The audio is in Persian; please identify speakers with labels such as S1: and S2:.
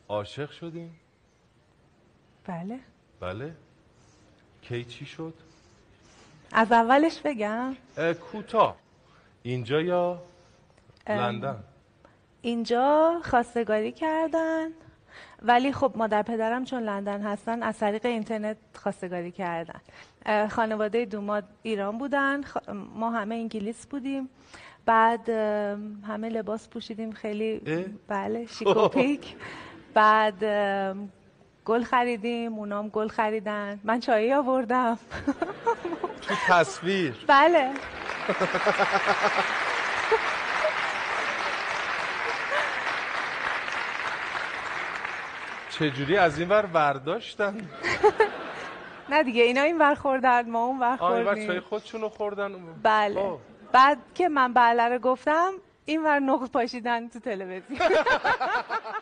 S1: عاشق شدین؟
S2: بله.
S1: بله. کی چی شد؟
S2: از اولش بگم؟
S1: کوتاه. اینجا یا لندن؟
S2: اینجا خواستگاری کردن، ولی خب مادر پدرم چون لندن هستن از طریق اینترنت خواستگاری کردن. خانواده دوماد ایران بودن، ما همه انگلیس بودیم. بعد همه لباس پوشیدیم خیلی بله شیک و پیک. بعد گل خریدیم، اونام گل خریدن، من چایی آوردم
S1: تو تصویر.
S2: بله.
S1: چجوری از این ور برداشتن؟
S2: نه دیگه اینا این ور خوردن، ما اون ور خوردیم.
S1: این ور چای خودشونو خوردن.
S2: بله. بعد که من بله رو گفتم این ور نقل پاشیدن تو تلویزیون.